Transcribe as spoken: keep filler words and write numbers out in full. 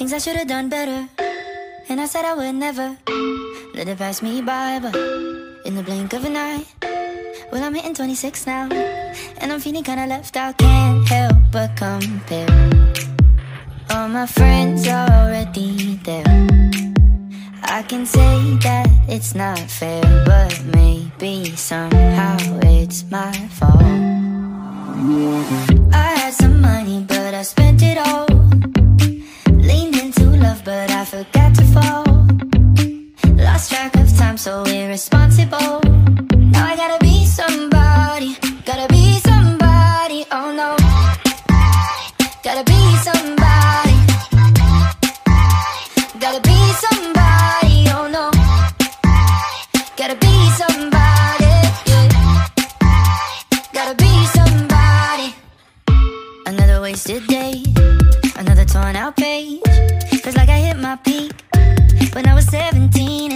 things I should've done better, and I said I would never let it pass me by, but in the blink of an eye, well, I'm hitting twenty-six now, and I'm feeling kinda left out. Can't help but compare. All my friends are already there. I can say that it's not fair, but maybe somehow it's my fault. I had some money, but I spent it all. Leaned into love, but I forgot to fall. Lost track of time, so irresponsible. Now I gotta be somebody, gotta be somebody, oh no. Gotta be somebody, gotta be somebody, oh no. Gotta be somebody, yeah. Gotta be somebody. Another wasted day, another torn out page. Feels like I hit my peak when I was seventeen.